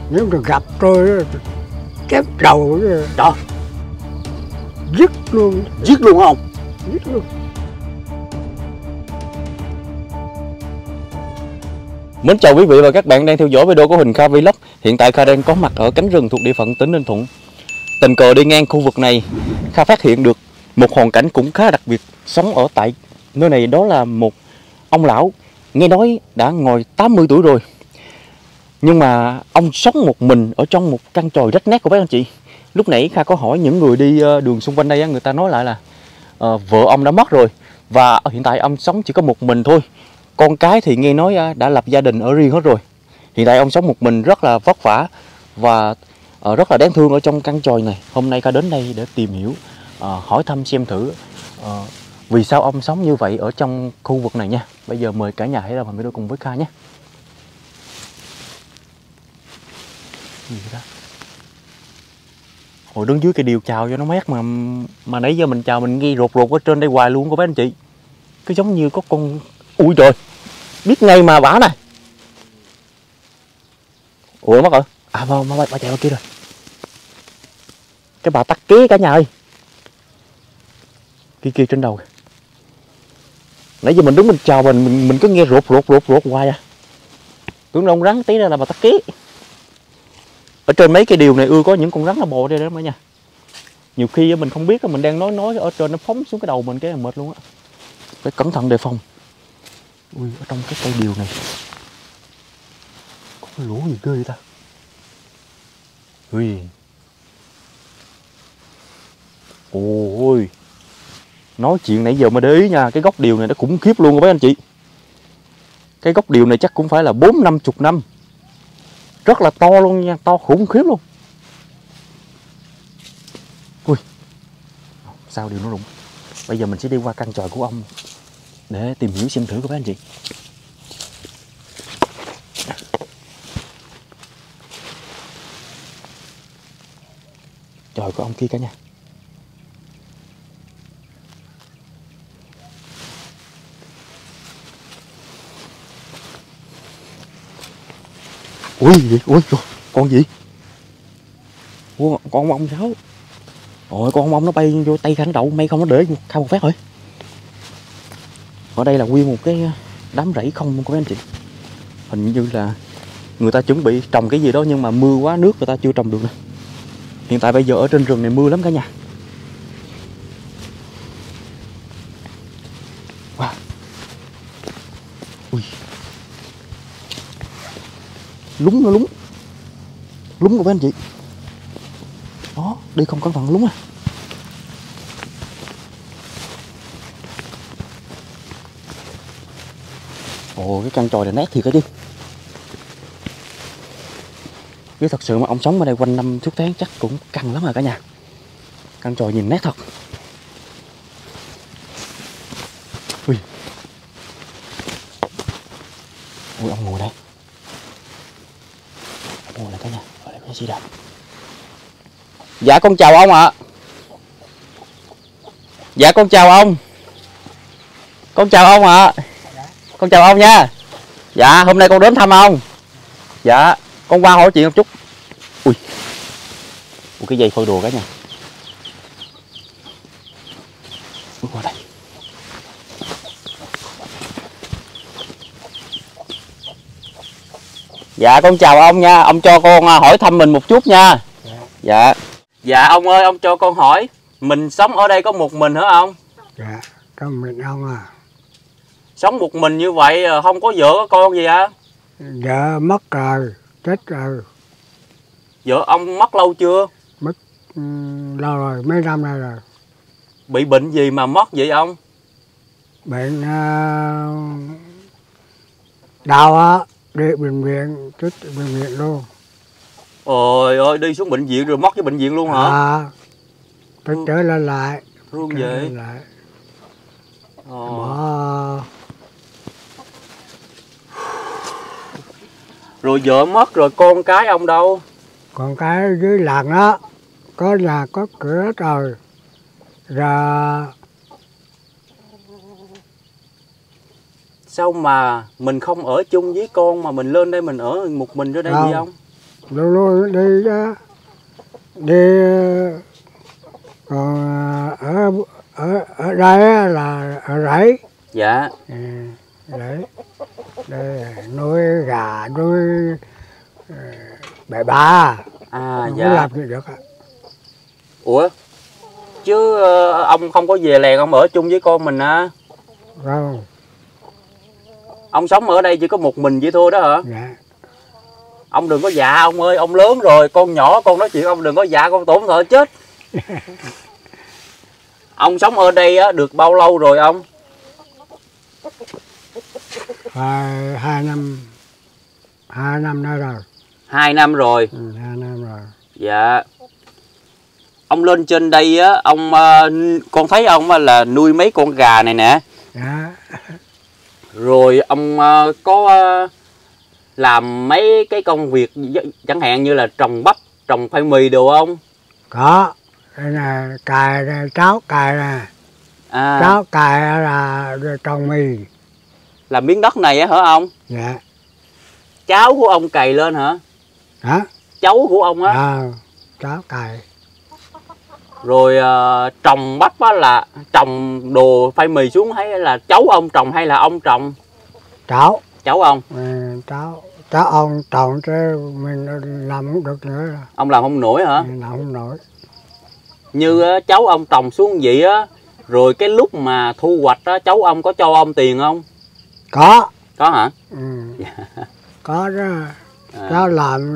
Nếu được gặp tôi chém đầu Trời, giết luôn. giết luôn hả ông? Giết luôn. Mến chào quý vị và các bạn đang theo dõi video của Huỳnh Kha Vlog. Hiện tại Kha đang có mặt ở cánh rừng thuộc địa phận tỉnh Ninh Thuận. Tình cờ đi ngang khu vực này, Kha phát hiện được một hoàn cảnh cũng khá đặc biệt sống ở tại nơi này. Đó là một ông lão, nghe nói đã ngồi 80 tuổi rồi, nhưng mà ông sống một mình ở trong một căn chòi rách nát của các anh chị. Lúc nãy Kha có hỏi những người đi đường xung quanh đây, người ta nói lại là vợ ông đã mất rồi và hiện tại ông sống chỉ có một mình thôi. Con cái thì nghe nói đã lập gia đình ở riêng hết rồi. Hiện tại ông sống một mình rất là vất vả và rất là đáng thương ở trong căn chòi này. Hôm nay Kha đến đây để tìm hiểu, hỏi thăm xem thử vì sao ông sống như vậy ở trong khu vực này nha. Bây giờ mời cả nhà hãy ra video cùng với Kha nhé. Gì vậy đó? Hồi đứng dưới cây điều chào cho nó mát mà nãy giờ mình chào mình nghe rột rột ở trên đây hoài luôn của mấy anh chị. Cứ giống như có con... Ui trời, biết ngay mà bả này. Ủa mất rồi. À bà chạy qua kia rồi. Cái bà tắc ké cả nhà ơi. Kia trên đầu kìa. Nãy giờ mình đứng mình chào mình cứ nghe rột hoài à. Tưởng đâu rắn tí ra là bà tắc ké. Ở trên mấy cây điều này có những con rắn nó bò đây đó mấy nha. Nhiều khi mình không biết mình đang nói ở trên nó phóng xuống cái đầu mình cái là mệt luôn á. Phải cẩn thận đề phòng. Ui, ở trong cái cây điều này có cái lỗ gì ghê vậy ta? Ui. Ôi. Nói chuyện nãy giờ mới để ý nha, cái gốc điều này nó khủng khiếp luôn các anh chị. Cái gốc điều này chắc cũng phải là 40-50 năm. Rất là to luôn nha, to khủng khiếp luôn. Ui. Sao điều nó rụng. Bây giờ mình sẽ đi qua căn chòi của ông để tìm hiểu xem thử các anh chị. Chòi của ông kia cả nhà. Ui trời, con gì? Ủa, con ong sao? Ôi, con ong nó bay vô tay Khanh đậu, may không nó để Kha một phát rồi. Ở đây là nguyên một cái đám rẫy không luôn các anh chị. Hình như là người ta chuẩn bị trồng cái gì đó nhưng mà mưa quá, nước người ta chưa trồng được nè. Hiện tại bây giờ ở trên rừng này mưa lắm cả nhà. Wow. Ui. Lúng nó lúng. Lúng của các anh chị. Đó, đi không cẩn thận lúng à. Ồ, cái căn chòi này nát thiệt á chứ. Chứ thật sự mà ông sống ở đây quanh năm suốt tháng chắc cũng căng lắm rồi cả nhà. Căn chòi nhìn nát thật. Ui. Ui, ông ngồi đây. Ông ngồi đây cả nhà. Ở đây có cái gì đâu. Dạ con chào ông ạ. Dạ con chào ông. Con chào ông ạ. Con chào ông nha. Dạ hôm nay con đến thăm ông. Dạ con qua hỏi chuyện một chút. Ui. Ui, cái dây phơi đồ cả nhà. Ui, qua đây. Dạ con chào ông nha. Ông cho con hỏi thăm mình một chút nha. Dạ. Dạ ông ơi, ông cho con hỏi, mình sống ở đây có một mình hả ông? Dạ, có mình ông à. Sống một mình như vậy không có vợ có con gì hả? Vợ mất rồi, chết rồi. Vợ ông mất lâu chưa? Mất lâu rồi, mấy năm nay rồi. Bị bệnh gì mà mất vậy ông? Bệnh đau á, đi bệnh viện, chết bệnh viện luôn. Ôi ơi, đi xuống bệnh viện rồi mất cái bệnh viện luôn hả? À, tôi trở lên lại. Thương Trở vậy? lên lại. Bỏ... Rồi vợ mất rồi con cái ông đâu? Còn cái dưới làng đó, có nhà có cửa rồi. Rồi Sao mà mình không ở chung với con mà mình lên đây mình ở một mình ở đây vậy ông? luôn luôn đi đó, đi. Còn ở đây á là ở rẫy. Dạ. Rẫy đây nuôi gà, nuôi bè ba, không có Dạ. làm gì được. Ủa chứ ông không có về làng, ông ở chung với con mình á? Không. Ông sống ở đây chỉ có một mình vậy thôi đó hả? Dạ. Ông đừng có dạ ông ơi, ông lớn rồi, con nhỏ con nói chuyện ông đừng có dạ, con tổn sợ chết. Ông sống ở đây á được bao lâu rồi ông? 2 năm, 2 năm nữa rồi. 2 năm rồi. 2 năm rồi. Dạ. Ông lên trên đây á, ông con thấy ông là nuôi mấy con gà này nè. Dạ. Rồi ông có làm mấy cái công việc chẳng hạn như là trồng bắp, trồng khoai mì đồ không? Có. Đây là cài, cháu cài nè. Cháu cài là trồng mì. Là miếng đất này á hả ông? Dạ. Cháu của ông cày lên hả? Hả? Cháu của ông á? Cháu cài. Rồi trồng bắp á là trồng đồ khoai mì xuống hay là cháu ông trồng hay là ông trồng? Cháu. Cháu ông? Cháu ông trồng chứ mình làm không được nữa. Ông làm không nổi hả? Làm không nổi. Như cháu ông trồng xuống vậy á, rồi cái lúc mà thu hoạch á, cháu ông có cho ông tiền không? Có. Có hả? Có đó. Cháu làm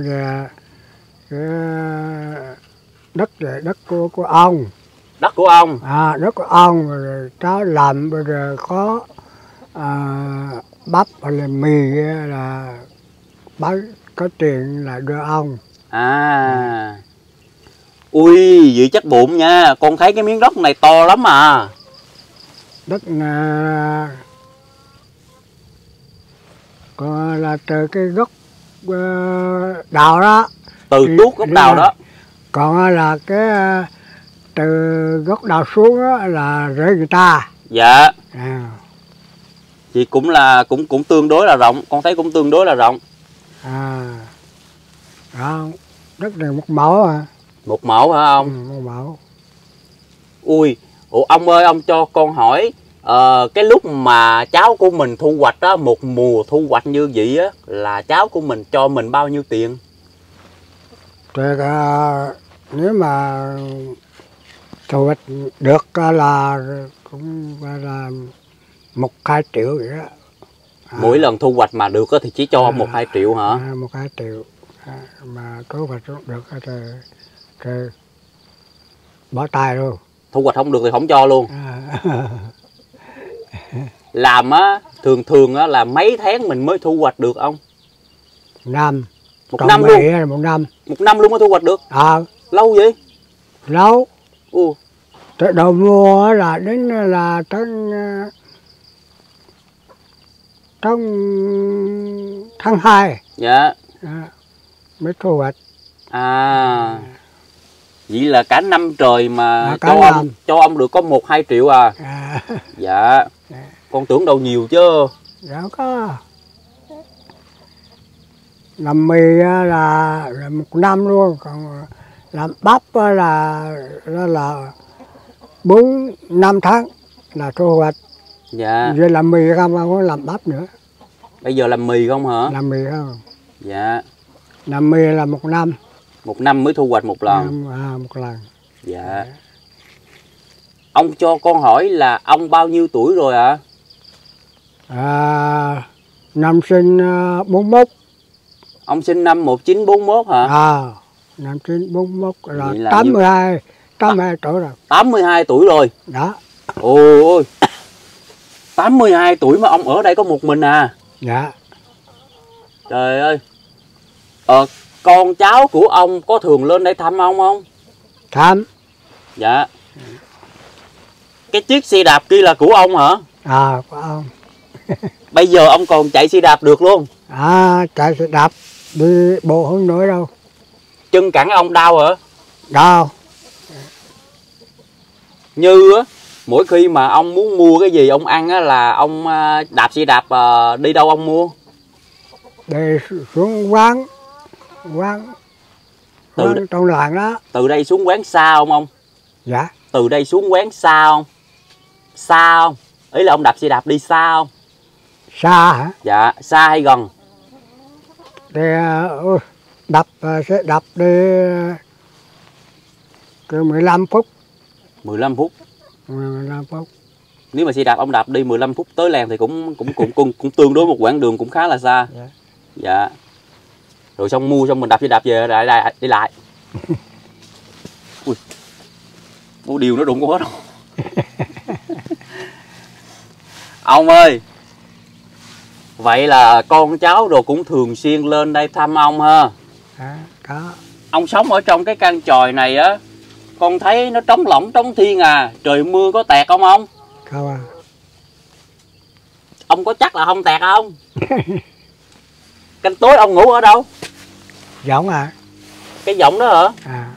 đất của ông. Đất của ông? Đất của ông, rồi cháu làm bây giờ có bắp hoặc là mì là bán có tiền là đưa ông. Ui, vậy chắc bụng nha, con thấy cái miếng đất này to lắm à. Đất còn là từ cái gốc đào đó. Từ tuốt gốc đào đó. Còn là cái từ gốc đào xuống đó là rễ người ta. Dạ. Thì cũng là cũng tương đối là rộng, con thấy cũng tương đối là rộng. Không, đất này 1 mẫu à. 1 mẫu hả ông? 1 mẫu. Ui, ông ơi, ông cho con hỏi cái lúc mà cháu của mình thu hoạch á, một mùa thu hoạch như vậy á, là cháu của mình cho mình bao nhiêu tiền? Nếu mà thu hoạch được là cũng là 1-2 triệu vậy đó. Mỗi lần thu hoạch mà được thì chỉ cho 1-2 triệu hả? 1-2 triệu. Mà thu hoạch được thì bỏ tay luôn. Thu hoạch không được thì không cho luôn. Làm á, thường á là mấy tháng mình mới thu hoạch được ông? 1 năm. 1 năm luôn? 1 năm. 1 năm luôn mới thu hoạch được? Lâu vậy? Lâu. Tới đầu mùa là đến là tháng 2. Dạ. Mới thu hoạch. Vậy là cả năm trời mà cho ông được có 1-2 triệu à? Dạ. Con tưởng đâu nhiều chứ. Dạ có. Làm mì là 1 năm luôn, còn làm bắp là 4-5 tháng là thu hoạch. Dạ. Giờ làm mì không có làm bắp nữa. Bây giờ làm mì không hả? Làm mì không. Dạ. Làm mì là 1 năm. 1 năm mới thu hoạch 1 lần. 1 lần. Dạ. Ông cho con hỏi là ông bao nhiêu tuổi rồi ạ? Năm sinh 41. Ông sinh năm 1941 hả? Năm sinh 41 là 82 tuổi rồi. 82 tuổi rồi. Đó. Ôi, 82 tuổi mà ông ở đây có một mình à? Dạ. Trời ơi. Con cháu của ông có thường lên đây thăm ông không? Thăm. Dạ. Cái chiếc xe đạp kia là của ông hả? Của ông. Bây giờ ông còn chạy xe đạp được luôn? Chạy xe đạp đi bộ không nổi đâu. Chân cẳng ông đau hả? Đau. Như á, mỗi khi mà ông muốn mua cái gì ông ăn á là ông đạp xe đạp đi đâu ông mua? Đi xuống quán Trong làng đó. Từ đây xuống quán xa không ông? Dạ. Từ đây xuống quán xa không? Xa không? Ý là ông đạp xe đạp đi xa không? Xa hả? Dạ, xa hay gần? Thì sẽ đập đi từ 15 phút. 15 phút. 15 phút. Nếu mà xe đạp ông đạp đi 15 phút tới làng thì cũng tương đối một quãng đường cũng khá là xa. Dạ. Dạ. Rồi xong mua xong mình đạp xe đạp về đi lại. Ui. Mua điều nó đụng quá đâu. Ông ơi. Vậy là con cháu rồi cũng thường xuyên lên đây thăm ông ha. Có. Ông sống ở trong cái căn chòi này á, con thấy nó trống lỏng trống thiên à, trời mưa có tẹt không ông? Không à. Ông có chắc là không tẹt không? Canh tối ông ngủ ở đâu? Võng à. Cái võng đó hả? À.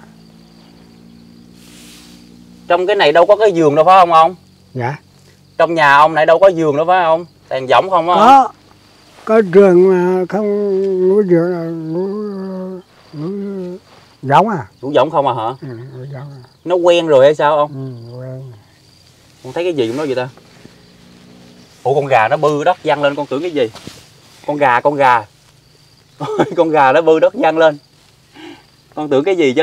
Trong cái này đâu có cái giường đâu phải không ông? Dạ. Trong nhà ông này đâu có giường đâu phải không? Toàn võng không á? Có giường mà không ngủ giường là ngủ võng à. Ngủ võng không à hả? Ừ, ngủ võng à. Nó quen rồi hay sao không? Ừ, quen. Con thấy cái gì trong đó vậy ta? Ủa con gà nó bư đất văng lên, con tưởng cái gì? Con gà con gà nó bư đất văng lên, con tưởng cái gì chứ?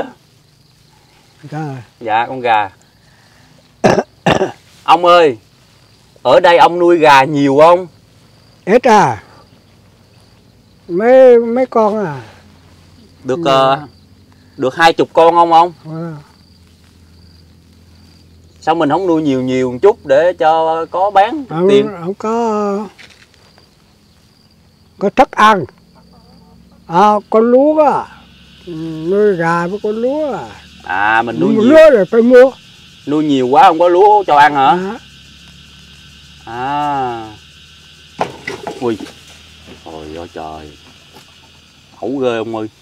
Dạ con gà. Ông ơi, ở đây ông nuôi gà nhiều không? Ít à. Mấy con à. Được được 20 con không ông? Sao mình không nuôi nhiều một chút để cho có bán tiền? Không có thức ăn. Có lúa à. Nuôi gà với con lúa à. À mình nuôi nhiều. Lúa rồi phải mua. Nuôi nhiều quá không có lúa cho ăn hả? À. Ui. Trời ơi trời. Hẩu ghê ông ơi.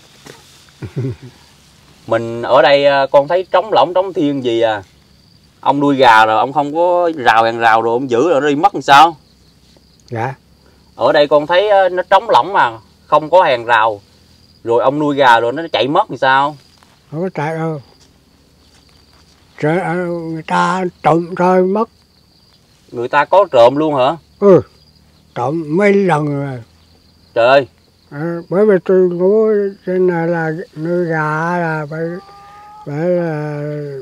Mình ở đây con thấy trống lỏng trống thiên gì à. Ông nuôi gà rồi ông không có hàng rào rồi ông giữ rồi nó đi mất làm sao? Dạ. Ở đây con thấy nó trống lỏng mà không có hàng rào. Rồi ông nuôi gà rồi nó chạy mất làm sao? Không có chạy đâu. Người ta trộm rồi mất. Người ta có trộm luôn hả? Ừ. Trộm mấy lần rồi. Trời ơi. Bởi vì tôi ngủ trên này là nuôi gà là phải là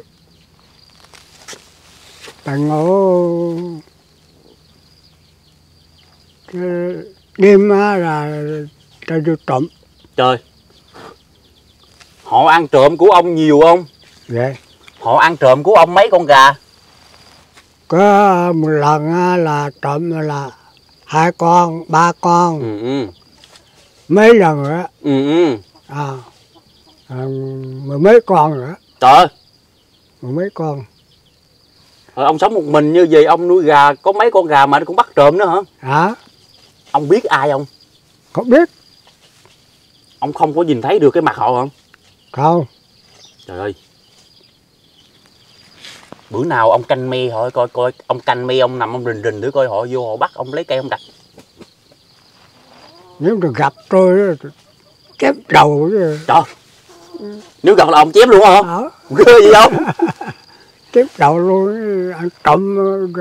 phải ngủ đêm là ta vô trộm. Trời. Họ ăn trộm của ông nhiều không? Dạ. Họ ăn trộm của ông mấy con gà? Có một lần là trộm là 2 con, 3 con. Mấy lần rồi á. Mười mấy con rồi á. Trời ơi. Mười mấy con. Rồi ông sống một mình như vậy, ông nuôi gà có mấy con gà mà nó cũng bắt trộm nữa hả? Hả? Ông biết ai không? Không biết. Ông không có nhìn thấy được cái mặt họ không? Không. Trời ơi. Bữa nào ông canh me hỏi coi ông canh me ông nằm ông rình thử coi họ vô họ bắt ông lấy cây ông đặt. Nếu được gặp tôi chém đầu chứ. Trời. Nếu gặp là ông chém luôn hả? Ghê gì không? Chém đầu luôn. Ăn trộm.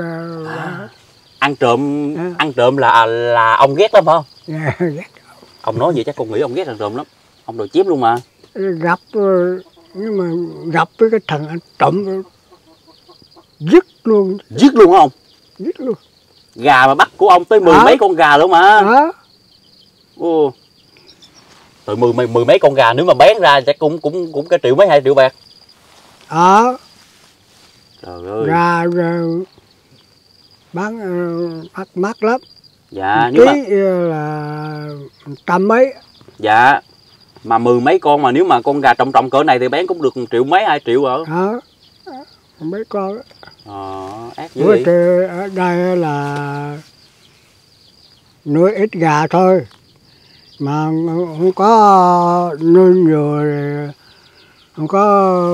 Ăn trộm là ông ghét lắm phải không? Yeah, ghét. Ông nói vậy chắc con nghĩ ông ghét ăn trộm lắm. Ông đòi chém luôn mà. Gặp nhưng mà gặp với cái thằng ăn trộm giết luôn. Giết luôn hả ông? Giết luôn. Gà mà bắt của ông tới mười mấy con gà luôn mà. Ồ. Rồi mười mấy con gà nếu mà bán ra chắc cũng cả triệu mấy 2 triệu bạc. Trời ơi. Gà bán mắc lắm. Dạ nhưng mà là 100 mấy. Dạ. Mà 10 mấy con mà nếu mà con gà trọng cỡ này thì bán cũng được 1 triệu mấy 2 triệu rồi. Mấy con. Ác dữ vậy. Ở đây là nuôi ít gà thôi. Mà không có nuôi nhiều, không có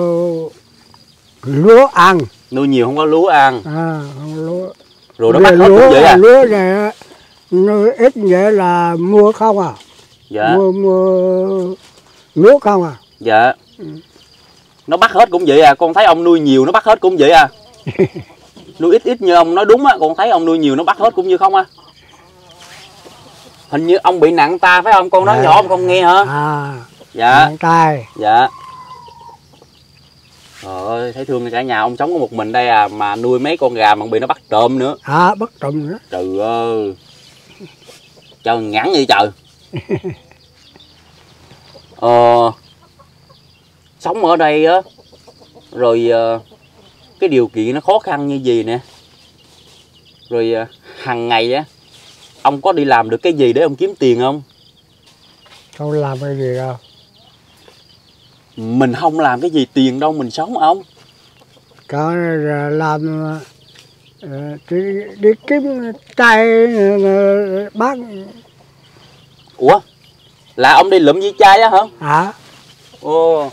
lúa ăn. Nuôi nhiều không có lúa ăn. Không lúa. Rồi nó bắt hết cũng vậy à? Lúa này nuôi ít vậy là mua không à? Dạ. Mua lúa không à? Dạ. Nó bắt hết cũng vậy à, con thấy ông nuôi nhiều nó bắt hết cũng vậy à. Nuôi ít ít như ông nói đúng á, con thấy ông nuôi nhiều nó bắt hết cũng như không à. Hình như ông bị nặng ta phải không? Con nói nhỏ ông không nghe hả? Dạ. Nặng tay. Dạ. Trời ơi, thấy thương cả nhà ông sống có một mình đây à, mà nuôi mấy con gà mà bị nó bắt trộm nữa. Bắt trộm nữa. Trời ơi. Trời ngắn vậy trời. Sống ở đây á, rồi cái điều kiện nó khó khăn như gì nè, rồi hàng ngày á ông có đi làm được cái gì để ông kiếm tiền không? Không làm cái gì đâu. Mình không làm cái gì tiền đâu mình sống ông. Có làm đi kiếm tay bán. Ủa là ông đi lượm với chai á hả? Ồ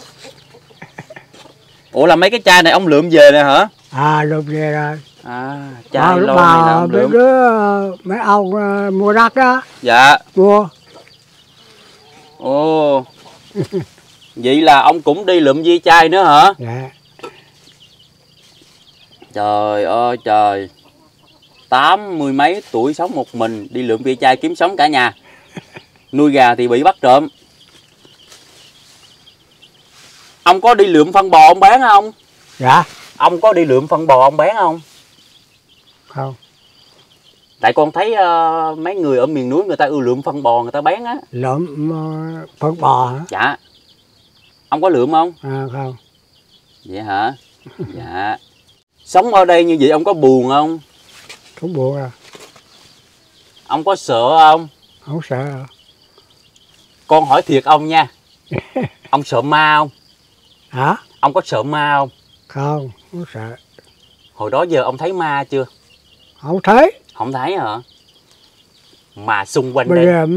là mấy cái chai này ông lượm về nè hả? Lượm về rồi. Chai lon này là ông lượm. Mấy ông mua đất đó. Dạ. Mua. Ồ. Vậy là ông cũng đi lượm vi chai nữa hả? Dạ. Trời ơi trời. 80 mấy tuổi sống một mình đi lượm vi chai kiếm sống cả nhà. Nuôi gà thì bị bắt trộm. Ông có đi lượm phân bò ông bán không? Dạ. Ông có đi lượm phân bò ông bán không? Không. Tại con thấy mấy người ở miền núi người ta ưa lượm phân bò người ta bán á. Lượm phân bò hả? Dạ. Ông có lượm không? Không. Vậy hả? Dạ. Sống ở đây như vậy ông có buồn không? Không buồn à. Ông có sợ không? Không sợ à. Con hỏi thiệt ông nha. Ông sợ ma không? Hả? Ông có sợ ma không? Không, không sợ. Hồi đó giờ ông thấy ma chưa? Không thấy. Không thấy hả? Mà xung quanh bây đây giờ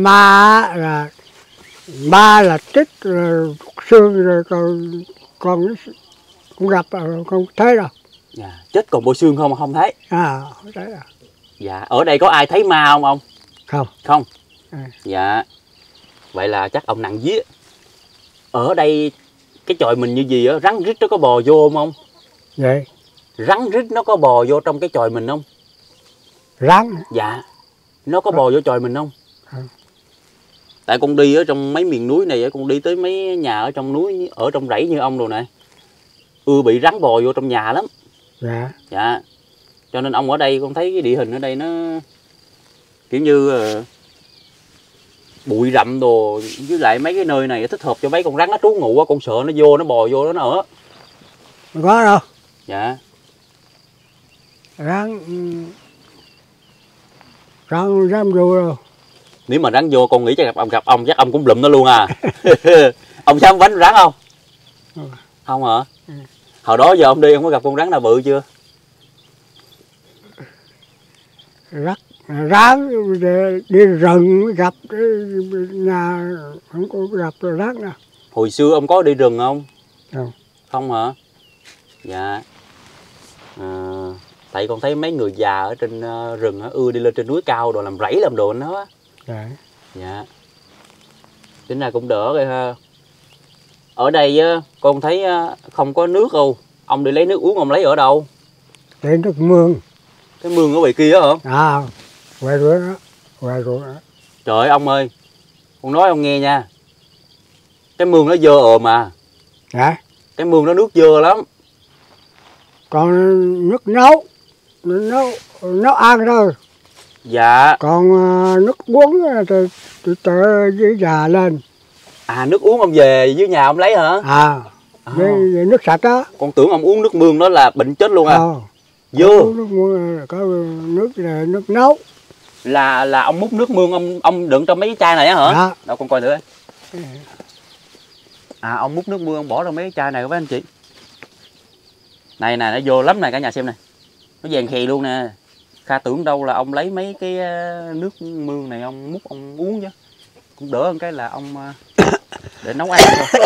ma là chết xương rồi còn không gặp không thấy đâu. Dạ. Chết còn bộ xương không thấy. Không thấy đâu. Dạ. Ở đây có ai thấy ma không ông? Không. Không. Dạ. Vậy là chắc ông nặng vía. Ở đây cái chòi mình như gì á, rắn rít nó có bò vô không? Vậy Rắn rít nó có bò vô trong cái chòi mình không? Rắn? Dạ. Nó có bò vô chòi mình không? Tại con đi ở trong mấy miền núi này, con đi tới mấy nhà ở trong núi, ở trong rẫy như ông đồ này, bị rắn bò vô trong nhà lắm. Dạ. Dạ. Cho nên ông ở đây con thấy cái địa hình ở đây nó kiểu như bụi rậm đồ, với lại mấy cái nơi này thích hợp cho mấy con rắn nó trú ngụ á, con sợ nó vô nó bò vô nó ở. Không có đâu. Dạ. Rắn vô đâu. Nếu mà rắn vô con nghĩ chắc gặp ông chắc ông cũng lụm nó luôn à. Ông dám đánh rắn không? Không hả? Hồi đó giờ ông đi ông có gặp con rắn nào bự chưa? Rắn đi rừng mới gặp, nhà không có gặp rắn đâu. Hồi xưa ông có đi rừng không? Không. Không hả? Dạ. Tại con thấy mấy người già ở trên rừng ưa đi lên trên núi cao đồ làm rẫy làm đồ nó. Dạ. Dạ. Tính ra cũng đỡ rồi ha. Ở đây con thấy không có nước đâu. Ông đi lấy nước uống ông lấy ở đâu? Lấy nước mương. Cái mương ở ngoài kia hả? Ngoài ruộng đó. Ngoài ruộng đó. Trời ơi ông ơi, con nói ông nghe nha. Cái mương nó dơ ồm mà. Dạ. Cái mương nó nước dơ lắm. Còn nước nấu ăn thôi. Dạ. Còn nước uống thì tự với già lên. Nước uống ông về dưới nhà ông lấy hả? Với nước sạch đó. Con tưởng ông uống nước mương đó là bệnh chết luôn à. Dơ. Nước mương có nước là nước nấu. Là ông múc nước mương ông đựng trong mấy cái chai này á hả? Dạ. Đâu con coi thử. Ông múc nước mương ông bỏ trong mấy cái chai này với anh chị. Này nè, nó vô lắm nè cả nhà xem nè. Nó vàng khè luôn nè. Kha tưởng đâu là ông lấy mấy cái nước mương này ông múc ông uống chứ. Cũng đỡ hơn cái là ông để nấu ăn thôi.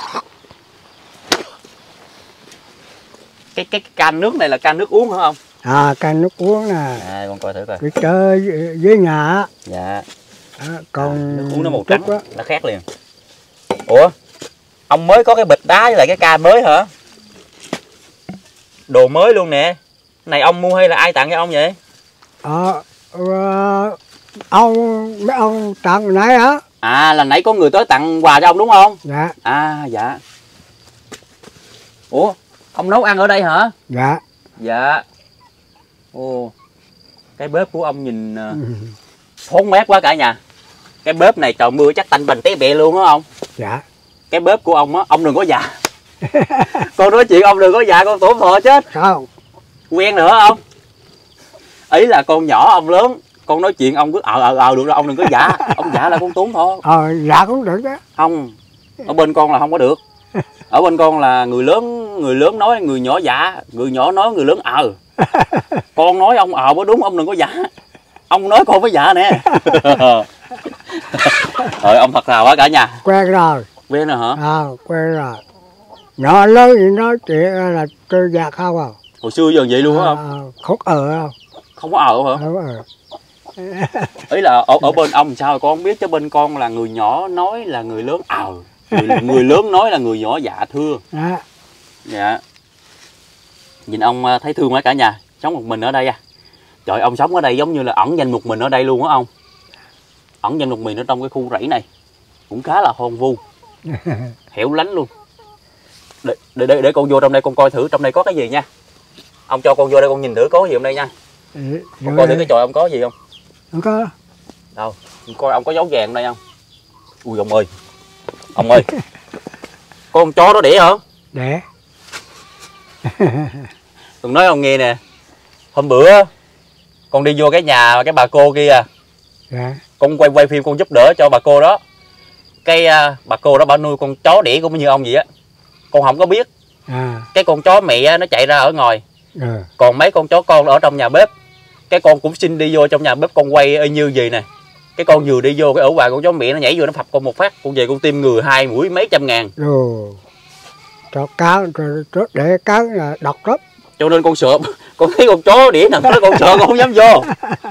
Cái can nước này là can nước uống hả không? Can nước uống nè. Con coi thử coi. Đi chơi với nhà. Dạ. Còn nước uống nó màu trắng đó. nó khác liền. Ủa Ông mới có cái bịch đá với lại cái ca mới hả? Đồ mới luôn nè. Này ông mua hay là ai tặng cho ông vậy? Mấy ông tặng nãy hả? À, là nãy có người tới tặng quà cho ông đúng không? Dạ. À, dạ. Ủa, ông nấu ăn ở đây hả? Dạ. Dạ. Ồ, cái bếp của ông nhìn thốn mát quá cả nhà. Cái bếp này trời mưa chắc tanh bành té bẹ luôn đó ông. Dạ. Cái bếp của ông á, ông đừng có dạ. Con nói chuyện ông đừng có dạ, con tổn thọ chết. Không. Quen nữa không? Ý là con nhỏ ông lớn, con nói chuyện ông cứ được rồi, ông đừng có dạ. Ông dạ là con tốn thọ. Dạ cũng được đó. Không, ở bên con là không có được. Ở bên con là người lớn nói người nhỏ dạ, người nhỏ nói người lớn Con nói ông mới đúng, ông đừng có dạ. Ông nói con phải dạ nè. Rồi ông thật thà quá cả nhà. Quen rồi. Quen rồi hả? Quen rồi. Nhỏ lớn thì nói chuyện là tôi dạ không à. Hồi xưa giờ vậy luôn hả không? Không không. Không có hả? Không Ý là ở bên ông sao con không biết, chứ bên con là người nhỏ nói là người lớn người lớn nói là người nhỏ dạ thưa. Dạ. Nhìn ông thấy thương quá cả nhà. Sống một mình ở đây à. Trời, ông sống ở đây giống như là ẩn danh một mình ở đây luôn á ông. Ẩn danh một mình ở trong cái khu rẫy này cũng khá là hoang vu, hẻo lánh luôn. Để con vô trong đây con coi thử trong đây có cái gì nha. Ông cho con vô đây con nhìn thử có gì trong đây nha. Con coi thử cái chòi ông có gì không? Không có. Đâu, coi ông có dấu vàng đây không? Ui ông ơi. Ông ơi. Con chó đó đẻ hả? Đẻ. Đừng nói ông nghe nè. Hôm bữa con đi vô cái nhà cái bà cô kia. Dạ. Con quay phim con giúp đỡ cho bà cô đó. Cái bà cô đó bà nuôi con chó đẻ cũng như ông vậy á. Con không có biết. Cái con chó mẹ nó chạy ra ở ngoài. Còn mấy con chó con ở trong nhà bếp. Cái con cũng xin đi vô trong nhà bếp con quay y như gì nè. Cái con vừa đi vô cái ổ quà con chó mẹ nó nhảy vô nó phập con một phát. Con về con tiêm ngừa 2 mũi mấy trăm ngàn. Cho cá để cá là độc lắm. Cho nên con sợ. Con thấy con chó đĩa nằm đó con sợ con không dám vô.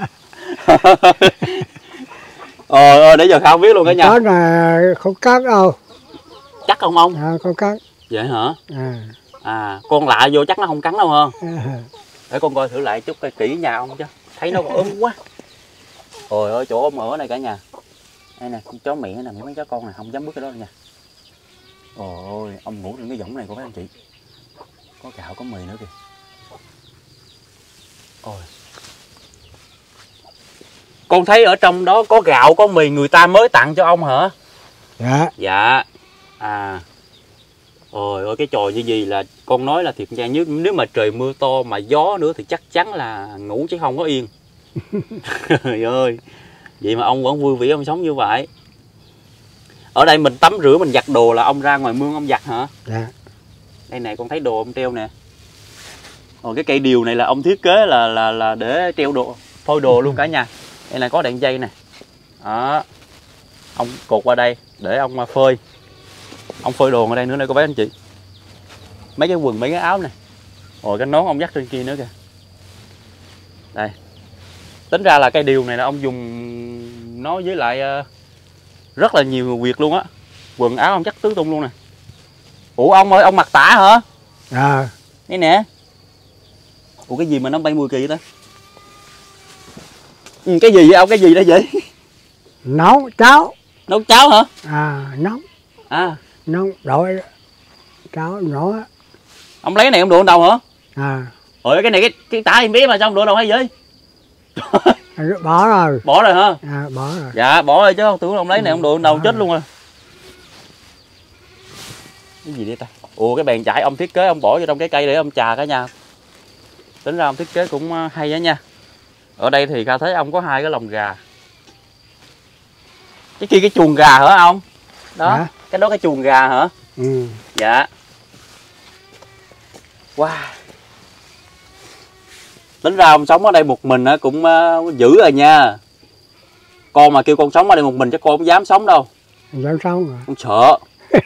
Để giờ không biết luôn cả nhà. Chó này không cắn đâu. Chắc không ông? Không cắn. Vậy hả? Con lạ vô chắc nó không cắn đâu ha. Để con coi thử lại chút coi kỹ nhà ông chứ. Thấy nó ốm quá. Ôi ơi, chỗ ông ở này cả nhà. Đây nè, con chó mẹ nè, mấy chó con này không dám bước cái đó đâu nha. Ôi, ông ngủ trên cái võng này của mấy anh chị. Có gạo có mì nữa kìa. Ôi. Con thấy ở trong đó có gạo có mì người ta mới tặng cho ông hả? Dạ. Dạ. Ôi ơi, cái trò như gì là con nói là thiệt nha, nếu mà trời mưa to mà gió nữa thì chắc chắn là ngủ chứ không có yên. Trời ơi. Vậy mà ông vẫn vui vẻ ông sống như vậy. Ở đây mình tắm rửa mình giặt đồ là ông ra ngoài mương ông giặt hả? Dạ. Đây nè, con thấy đồ ông treo nè. Cái cây điều này là ông thiết kế là để treo đồ, phơi đồ luôn cả nhà. Đây là có đèn dây nè. Đó. Ông cột qua đây để ông phơi. Ông phơi đồ ở đây nữa đây cô bác anh chị. Mấy cái quần mấy cái áo này. Rồi cái nón ông dắt trên kia nữa kìa. Đây. Tính ra là cây điều này là ông dùng nó với lại rất là nhiều việc luôn á. Quần áo ông chắc tứ tung luôn nè. Ủa ông ơi, ông mặc tả hả? Đây nè. Ủa cái gì mà nó bay mùi kỳ vậy ta? Cái gì vậy ông? Cái gì đó vậy? Nấu cháo. Nấu cháo hả? Nấu. Nấu đổi cháo nhỏ. Ông lấy cái này ông đổ đâu hả? Ôi cái này cái tả em biết mà sao ông đổ đâu hay vậy? Bỏ rồi. Bỏ rồi hả? Bỏ rồi. Dạ bỏ rồi chứ không tưởng ông lấy này ông đổ đâu chết luôn rồi. Cái gì đây ta? Ủa cái bàn chải ông thiết kế ông bỏ vô trong cái cây để ông chà cả nhà. Tính ra ông thiết kế cũng hay á nha. Ở đây thì Kha thấy ông có 2 cái lồng gà. Cái kia cái chuồng gà hả ông? Đó, cái đó cái chuồng gà hả? Dạ. Wow. Tính ra ông sống ở đây một mình cũng dữ rồi nha. Con mà kêu con sống ở đây một mình chắc con không dám sống đâu. Không dám sống rồi. Con sợ.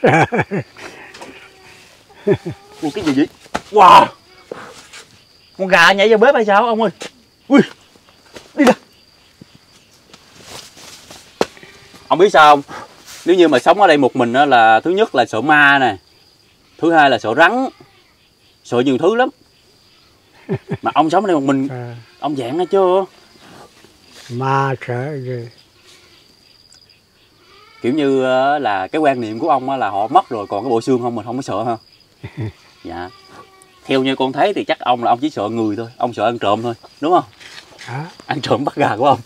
Ui cái gì vậy? Wow. Con gà nhảy vô bếp hay sao ông ơi? Ui. Đi ra. Ông biết sao không? Nếu như mà sống ở đây một mình đó là thứ nhất là sợ ma nè, thứ hai là sợ rắn, sợ nhiều thứ lắm. Mà ông sống ở đây một mình, ông dạng nó chưa? Ma sợ gì? Kiểu như là cái quan niệm của ông là họ mất rồi còn cái bộ xương không, mình không có sợ ha. Dạ. Theo như con thấy thì chắc ông là ông chỉ sợ người thôi, ông sợ ăn trộm thôi, đúng không? Ăn trộm bắt gà của ông.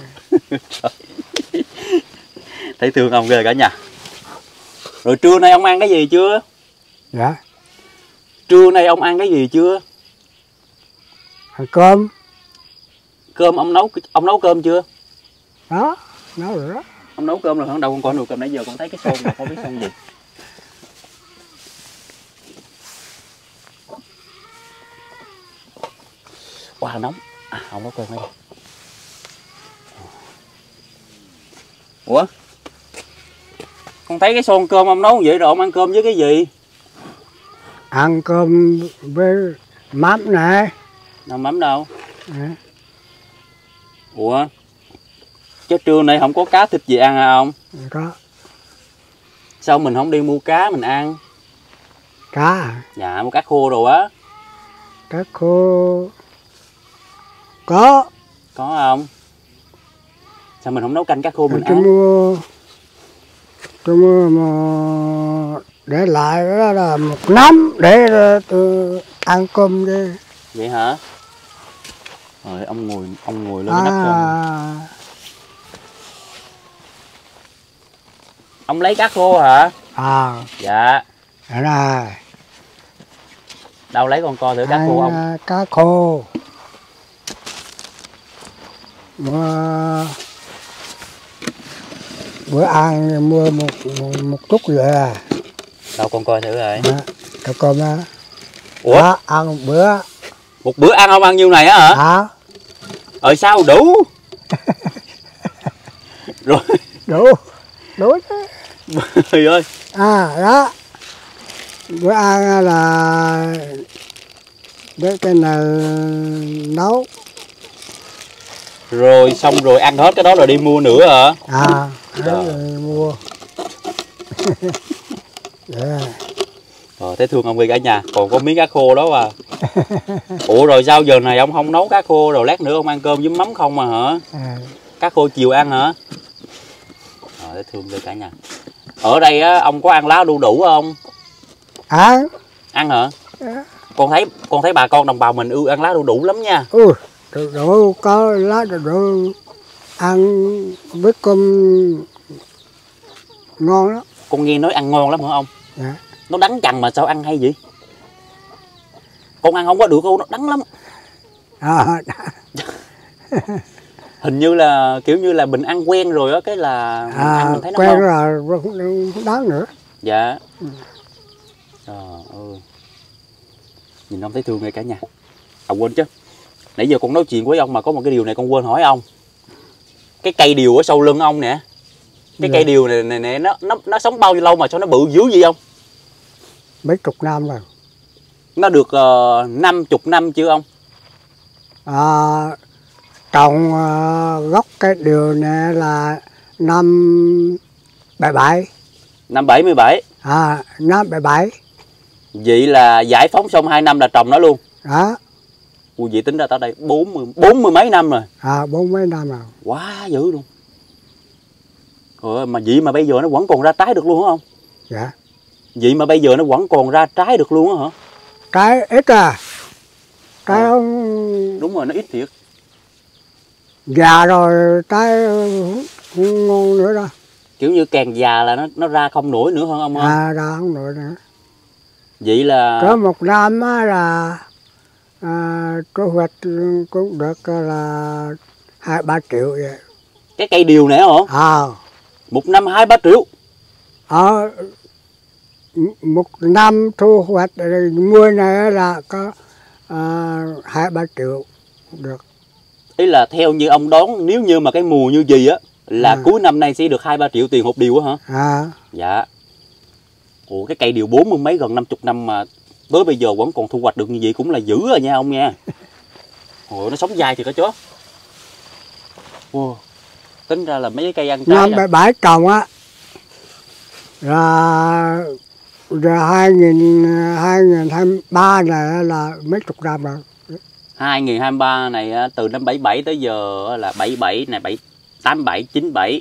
Thấy thương ông ghê cả nhà. Rồi trưa nay ông ăn cái gì chưa? Dạ. Trưa nay ông ăn cái gì chưa? Ăn cơm. Cơm ông nấu cơm chưa? Đó, nấu rồi đó. Ông nấu cơm rồi hả? Đâu con coi nồi cơm nãy giờ con thấy cái xôn mà không biết xôn gì. Wow, nóng. Ông nấu cơm đây. Ủa? Con thấy cái xôn cơm ông nấu vậy rồi ông ăn cơm với cái gì? Ăn cơm với mắm nè. Đâu mắm đâu? Ủa? Chứ trưa nay không có cá thịt gì ăn hả ông? Có. Sao mình không đi mua cá mình ăn? Cá à? Dạ, mua cá khô rồi á. Cá khô có. Có không? Sao mình không nấu canh cá khô mình tôi ăn? Tôi mua mà để lại đó là một năm để tôi ăn cơm đi. Vậy hả? Rồi ông ngồi lên cái nắp cơm. Ông lấy cá khô hả? Dạ. Đây này. Đâu lấy con coi thử cá khô ông. Cá khô. Bữa ăn mua một chút về. Đâu con coi thử rồi. Cá cơm á. Ủa? Đó, ăn một bữa. Một bữa ăn ông ăn nhiêu này á hả? Sao đủ? Rồi. Đủ chứ. Trời ơi. Đó. Bữa ăn là để cái này nấu. Rồi xong rồi ăn hết cái đó rồi đi mua nữa hả? Rồi mua. Rồi thấy thương ông đi cả nhà, còn có miếng cá khô đó à. Ủa rồi sao giờ này ông không nấu cá khô rồi lát nữa ông ăn cơm với mắm không mà hả? Cá khô chiều ăn hả? Rồi thấy thương đi cả nhà. Ở đây á ông có ăn lá đu đủ không? Ăn hả? Con thấy bà con đồng bào mình ưa ăn lá đu đủ lắm nha. Đu đủ có lá đu đủ ăn với cơm ngon lắm. Con nghe nói ăn ngon lắm hả ông? Dạ. Nó đắng chằn mà sao ăn hay vậy? Con ăn không có được đâu, nó đắng lắm. Hình như là kiểu như là mình ăn quen rồi á, cái là ăn mình thấy nó quen ngon. rồi không đáng nữa. Dạ. Trời ơi. Nhìn ông thấy thương ngay cả nhà. Quên chứ. Nãy giờ con nói chuyện với ông mà có một cái điều này con quên hỏi ông. Cái cây điều ở sau lưng ông nè. Cái cây điều này nó sống bao nhiêu lâu mà sao nó bự dữ vậy ông? Mấy chục năm rồi. Nó được 50 năm chưa ông? Trồng gốc cái điều này là năm 77. Năm 77. Năm 77. Vậy là giải phóng xong 2 năm là trồng nó luôn. Đó. Ui, vậy tính ra tới đây 40 mấy năm rồi. 40 mấy năm rồi. Quá dữ luôn. Rồi mà vậy mà bây giờ nó vẫn còn ra trái được luôn hả không? Dạ. Vậy mà bây giờ nó vẫn còn ra trái được luôn á hả? Trái ít trái không. Đúng rồi, nó ít thiệt. Già rồi trái không ngon nữa đâu. Kiểu như càng già là nó ra không nổi nữa hơn ông hả? Ra không nổi nữa. Vậy là có một năm là thu hoạch cũng được là 2-3 triệu vậy. Cái cây điều này hả? Một năm 2-3 triệu. Một năm thu hoạch mua này là có 2-3 triệu được. Ý là theo như ông đoán, nếu như mà cái mùa như gì á là cuối năm nay sẽ được 2-3 triệu tiền một điều á hả? Dạ. Ủa cái cây điều 40 mấy gần 50 năm mà tới bây giờ vẫn còn thu hoạch được như vậy cũng là dữ rồi nha ông nha. Ủa nó sống dài thì có chó. Tính ra là mấy cái cây ăn trái. Năm 77 trồng á. là 2023 này là mấy chục năm rồi. 2023 này từ năm 77 tới giờ là 77 này, 87, 97,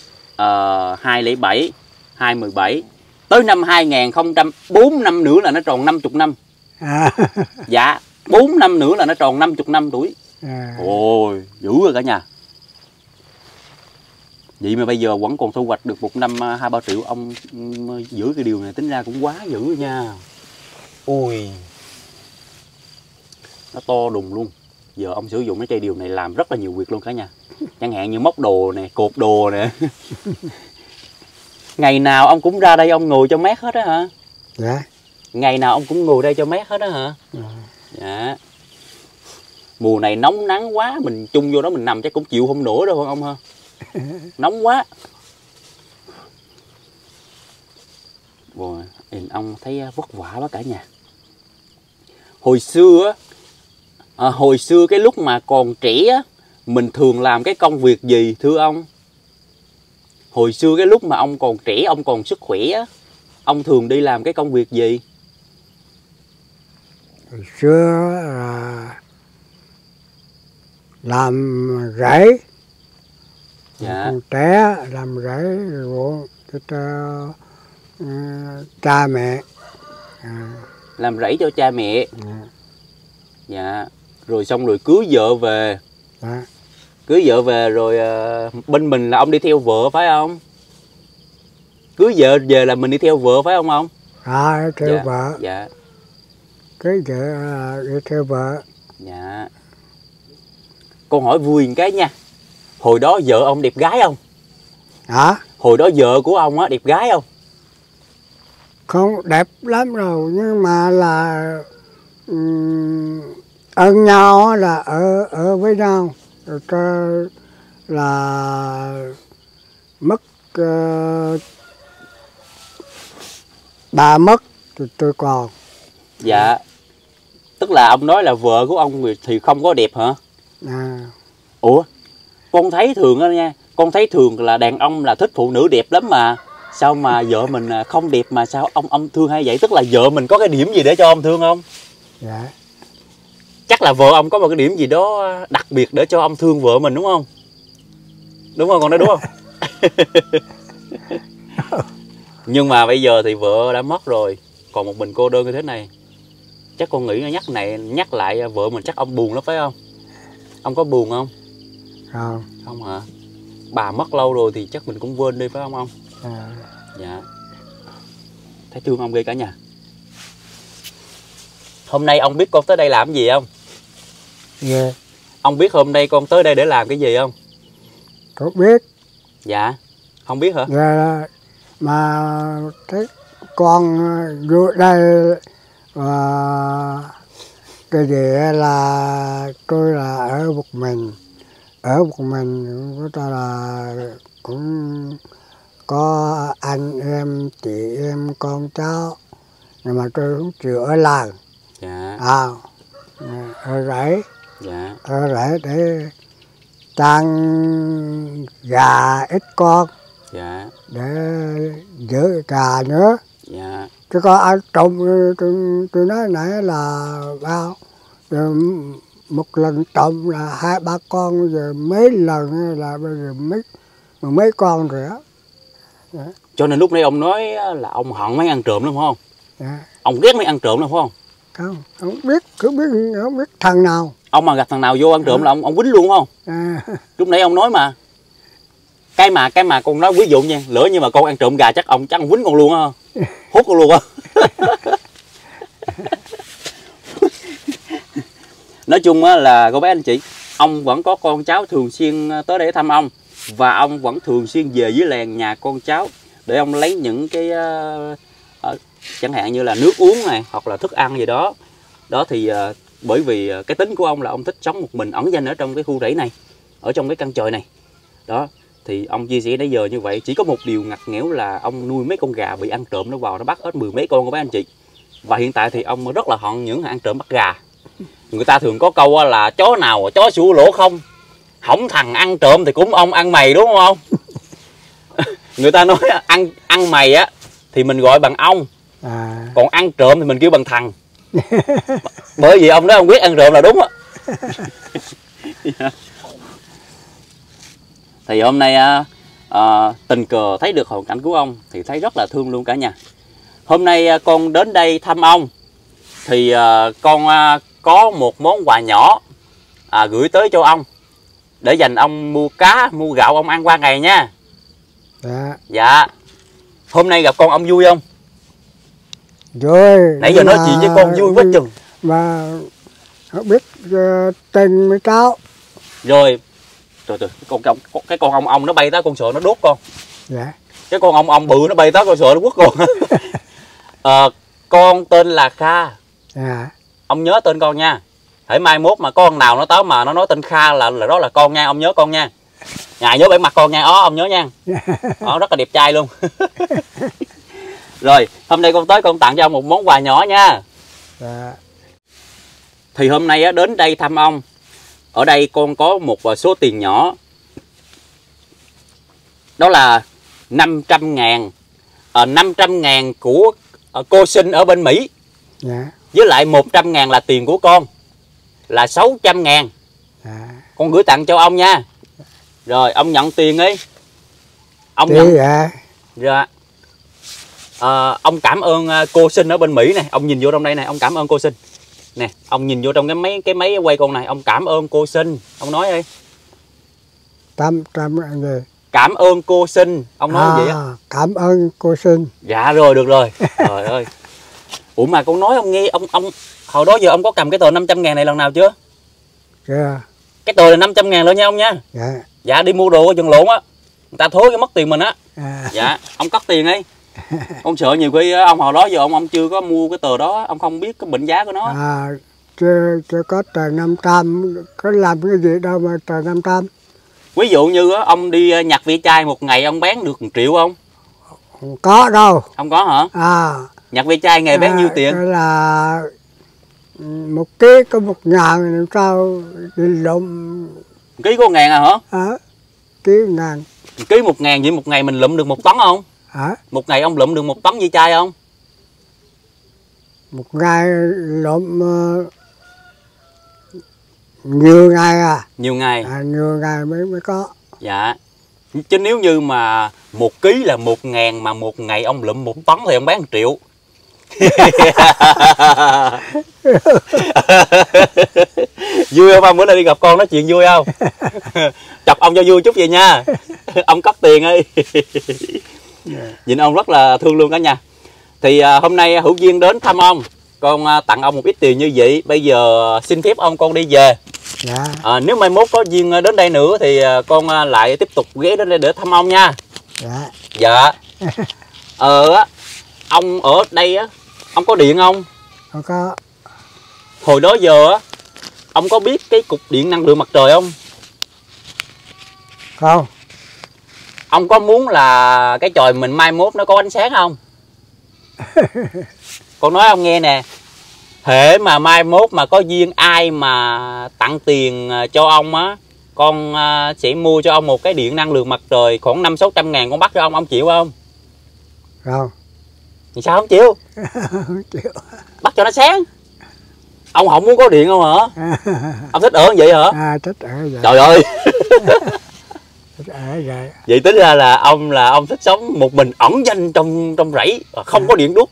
207, 217 tới năm 2004 năm nữa là nó tròn 50 năm. Dạ, 4 năm nữa là nó tròn 50 năm tuổi. Ôi, dữ rồi cả nhà. Vậy mà bây giờ vẫn còn thu hoạch được một năm 2-3 triệu. Ông giữ cái điều này tính ra cũng quá dữ rồi nha. Ôi, nó to đùng luôn. Giờ ông sử dụng cái cây điều này làm rất là nhiều việc luôn cả nhà. Chẳng hạn như móc đồ nè, cột đồ nè. Ngày nào ông cũng ra đây ông ngồi cho mát hết á hả? Dạ. Ngày nào ông cũng ngồi đây cho mát hết á hả? Dạ. Mùa này nóng nắng quá, mình chung vô đó mình nằm chắc cũng chịu không nổi đâu ông ha. Nóng quá. Rồi, ông thấy vất vả quá cả nhà. Hồi xưa cái lúc mà còn trẻ á, mình thường làm cái công việc gì thưa ông? Hồi xưa cái lúc mà ông còn trẻ, ông còn sức khỏe á, ông thường đi làm cái công việc gì? Hồi xưa là làm rẫy. Dạ. Trẻ làm rẫy ruộng cho cha mẹ. Làm rẫy cho cha mẹ. Dạ. Rồi xong rồi cưới vợ về. Dạ. Cưới vợ về rồi bên mình là ông đi theo vợ phải không? Cưới vợ về là mình đi theo vợ phải không ông? Theo vợ. Dạ. Cưới vợ đi theo vợ. Dạ. Con hỏi vui một cái nha. Hồi đó vợ ông đẹp gái không? Hả? Hồi đó vợ của ông á đẹp gái không? Không đẹp lắm rồi, nhưng mà là ơn nhau là ở với nhau. Rồi là mất bà mất thì tôi còn. Dạ. Tức là ông nói là vợ của ông thì không có đẹp hả? Ủa, con thấy thường đó nha, con thấy thường là đàn ông là thích phụ nữ đẹp lắm mà. Sao mà vợ mình không đẹp mà sao ông thương hay vậy? Tức là vợ mình có cái điểm gì để cho ông thương không? Dạ. Chắc là vợ ông có một cái điểm gì đó đặc biệt để cho ông thương vợ mình đúng không? Đúng không, con nói đúng không? Nhưng mà bây giờ thì vợ đã mất rồi, còn một mình cô đơn như thế này. Chắc con nghĩ nhắc lại vợ mình chắc ông buồn lắm phải không? Ông có buồn không? Không. Không hả? Bà mất lâu rồi thì chắc mình cũng quên đi phải không ông? Dạ. Thấy thương ông ghê cả nhà. Hôm nay ông biết con tới đây làm cái gì không? Dạ. Ông biết hôm nay con tới đây để làm cái gì không? Có biết. Dạ. Không biết hả? Dạ. Mà thấy con vô đây cái gì là tôi là ở một mình. Ở một mình của ta là cũng có anh em, chị em, con cháu. Nhưng mà tôi không chịu ở làng. Dạ. Ở rẫy. Dạ. Ở rẫy để chăn gà ít con. Dạ. Để giữ gà nữa. Dạ. Chứ có ăn trộm tôi nói nãy là bao. Rồi một lần trộm là 2-3 con, giờ mấy lần là bây giờ mấy con rồi á. Dạ. Cho nên lúc nãy ông nói là ông hận mấy ăn trộm lắm phải không? Dạ. Ông ghét mấy ăn trộm lắm phải không? Không biết, không biết thằng nào. Ông mà gặp thằng nào vô ăn trộm là ông quýnh luôn không? Lúc nãy ông nói mà. Cái mà con nói ví dụ nha, lỡ như mà con ăn trộm gà chắc ông quýnh con luôn á. Hút con luôn á. Nói chung á là cô bé anh chị, ông vẫn có con cháu thường xuyên tới để thăm ông. Và ông vẫn thường xuyên về với làng nhà con cháu để ông lấy những cái chẳng hạn như là nước uống này hoặc là thức ăn gì đó. Đó thì bởi vì cái tính của ông là ông thích sống một mình ẩn danh ở trong cái khu rẫy này, ở trong cái căn chòi này. Đó thì ông chia sẻ nãy giờ như vậy, chỉ có một điều ngặt nghẽo là ông nuôi mấy con gà bị ăn trộm nó vào nó bắt hết 10 mấy con của mấy anh chị. Và hiện tại thì ông rất là hận những ăn trộm bắt gà. Người ta thường có câu là chó nào chó sủa lỗ không, hổng thằng ăn trộm thì cũng ông ăn mày đúng không? Người ta nói ăn mày á thì mình gọi bằng ông. Còn ăn trộm thì mình kêu bằng thằng. Bởi vì ông đó ông biết ăn trộm là đúng á. Thì hôm nay tình cờ thấy được hoàn cảnh của ông thì thấy rất là thương luôn cả nhà. Hôm nay con đến đây thăm ông thì con có một món quà nhỏ gửi tới cho ông để dành ông mua cá, mua gạo ông ăn qua ngày nha. Dạ. Hôm nay gặp con ông vui không? Vui. Nãy giờ nói chuyện với con vui quá chừng. Mà không biết tình với cháu. Rồi. Trời, cái con ong nó bay tới con sợ nó đốt con. Dạ. Cái con ong bự nó bay tới con sợ nó quất con. Con tên là Kha. Dạ. Ông nhớ tên con nha. Hễ mai mốt mà con nào nó tới mà nó nói tên Kha là đó là con nha, ông nhớ con nha. Nhớ bẻ mặt con nha, ông nhớ nha. Rất là đẹp trai luôn. Rồi, hôm nay con tới con tặng cho ông một món quà nhỏ nha. Dạ. Thì hôm nay đến đây thăm ông. Ở đây con có một số tiền nhỏ. Đó là 500.000. 500.000 của cô sinh ở bên Mỹ. Dạ. Với lại 100.000 là tiền của con, là 600.000. Con gửi tặng cho ông nha. Rồi ông nhận tiền đi. Ông nhận. Dạ. Ông cảm ơn cô sinh ở bên Mỹ này. Ông nhìn vô trong đây này, ông cảm ơn cô sinh nè. Ông nhìn vô trong cái máy quay con này, ông cảm ơn cô sinh. Ông nói đi. Cảm ơn cô sinh. Ông nói gì á? Cảm ơn cô sinh. Dạ rồi, được rồi. Trời ơi. Ủa mà con nói ông nghe, ông hồi đó giờ ông có cầm cái tờ 500.000 này lần nào chưa? Chưa. Cái tờ là 500.000 luôn nha ông nha. Dạ. Dạ, đi mua đồ ở chừng lộn á, người ta thối cái mất tiền mình á. Dạ, ông cất tiền đi. Con sợ nhiều khi ông hồi đó giờ ông chưa có mua cái tờ đó, ông không biết cái mệnh giá của nó. Chưa có tờ 500, có làm cái gì đâu mà tờ 500. Ví dụ như ông đi nhặt ve chai một ngày ông bán được 1 triệu không? Không có đâu. Không có hả? Nhặt ve chai ngày bán nhiêu tiền? Là 1 ký có 1.000, làm sao đi lụm. 1 ký có 1.000 hả? Ký 1.000. 1 ký 1.000, vậy một ngày mình lụm được 1 tấn không? Một ngày ông lụm được 1 tấn ve chai không? Một ngày lụm nhiều ngày Nhiều ngày. Nhiều ngày mới có. Dạ. Chứ nếu như mà 1 ký là 1.000 mà một ngày ông lụm 1 tấn thì ông bán 1 triệu. Vui không ông? Bữa nay đi gặp con nói chuyện vui không? Chọc ông cho vui chút vậy nha. Ông cất tiền đi. Nhìn ông rất là thương luôn cả nhà. Thì hôm nay hữu duyên đến thăm ông, con tặng ông một ít tiền như vậy. Bây giờ xin phép ông con đi về. Dạ. Nếu mai mốt có duyên đến đây nữa thì con lại tiếp tục ghé đến đây để thăm ông nha. Dạ. Dạ. Ông ở đây á, ông có điện không? Không có. Hồi đó giờ á, ông có biết cái cục điện năng lượng mặt trời không? Không. Ông có muốn là cái chòi mình mai mốt nó có ánh sáng không? Con nói ông nghe nè. Hễ mà mai mốt mà có duyên ai mà tặng tiền cho ông á, con sẽ mua cho ông một cái điện năng lượng mặt trời khoảng 500-600 ngàn, con bắt cho ông chịu không? Không. Thì sao không chịu? Không chịu. Bắt cho nó sáng. Ông không muốn có điện không hả? Ông thích ở vậy hả? Thích ở vậy. Trời ơi. Thích ở vậy. Vậy tính ra là ông thích sống một mình ẩn danh trong rẫy, không có điện đuốc.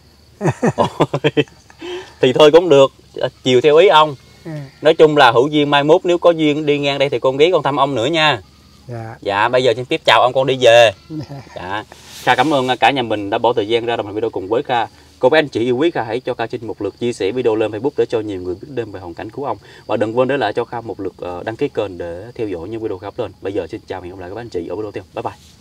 Thì thôi cũng được, chiều theo ý ông. Nói chung là hữu duyên mai mốt nếu có duyên đi ngang đây thì con ghé con thăm ông nữa nha. Dạ. Dạ, bây giờ xin tiếp chào ông, con đi về. Dạ. Kha cảm ơn cả nhà mình đã bỏ thời gian ra đồng hành video cùng với Kha. Cô bác anh chị yêu quý Kha hãy cho Kha xin một lượt chia sẻ video lên Facebook để cho nhiều người biết đến về hoàn cảnh của ông. Và đừng quên để lại cho Kha một lượt đăng ký kênh để theo dõi những video khác lên. Bây giờ xin chào và hẹn gặp lại các bác anh chị ở video tiếp. Bye bye.